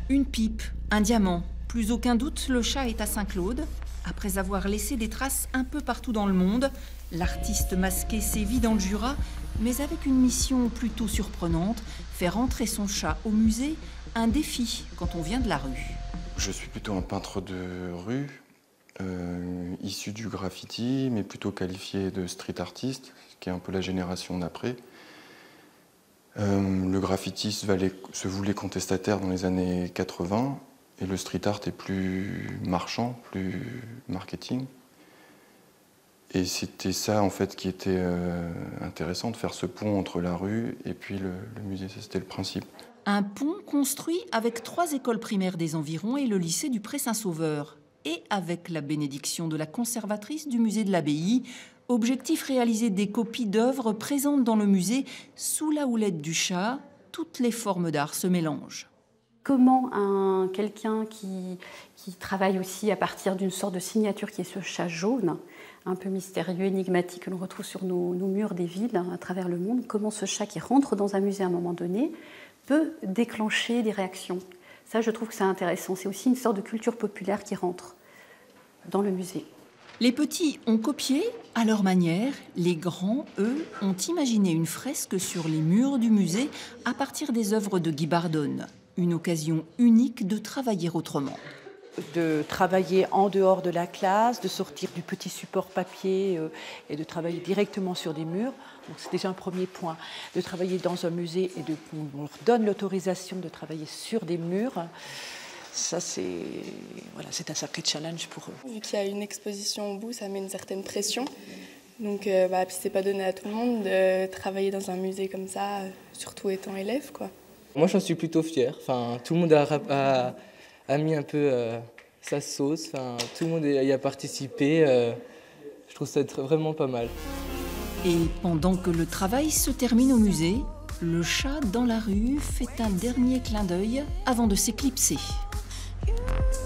Une pipe, un diamant. Plus aucun doute, le chat est à Saint-Claude. Après avoir laissé des traces un peu partout dans le monde, l'artiste masqué sévit dans le Jura, mais avec une mission plutôt surprenante, faire entrer son chat au musée, un défi quand on vient de la rue. Je suis plutôt un peintre de rue, issu du graffiti, mais plutôt qualifié de street artiste, ce qui est un peu la génération d'après. Le graffiti se voulait contestataire dans les années 80, et le street art est plus marchand, plus marketing. Et c'était ça en fait qui était intéressant, de faire ce pont entre la rue et puis le musée, c'était le principe. Un pont construit avec 3 écoles primaires des environs et le lycée du Pré-Saint-Sauveur. Et avec la bénédiction de la conservatrice du musée de l'Abbaye, objectif réaliser des copies d'œuvres présentes dans le musée. Sous la houlette du chat, toutes les formes d'art se mélangent. Comment quelqu'un qui travaille aussi à partir d'une sorte de signature qui est ce chat jaune, un peu mystérieux, énigmatique, que l'on retrouve sur nos murs des villes à travers le monde, comment ce chat qui rentre dans un musée à un moment donné peut déclencher des réactions. Ça, je trouve que c'est intéressant. C'est aussi une sorte de culture populaire qui rentre dans le musée. Les petits ont copié à leur manière. Les grands, eux, ont imaginé une fresque sur les murs du musée à partir des œuvres de Guy Bardone. Une occasion unique de travailler autrement. De travailler en dehors de la classe, de sortir du petit support papier et de travailler directement sur des murs. Donc c'est déjà un premier point. De travailler dans un musée et on leur donne l'autorisation de travailler sur des murs. Ça, c'est un sacré challenge pour eux. Vu qu'il y a une exposition au bout, ça met une certaine pression. Donc, puis c'est pas donné à tout le monde de travailler dans un musée comme ça, surtout étant élève, quoi. Moi, j'en suis plutôt fier. Enfin, tout le monde a mis un peu sa sauce. Enfin, tout le monde y a participé. Je trouve ça être vraiment pas mal. Et pendant que le travail se termine au musée, le chat dans la rue fait un dernier clin d'œil avant de s'éclipser.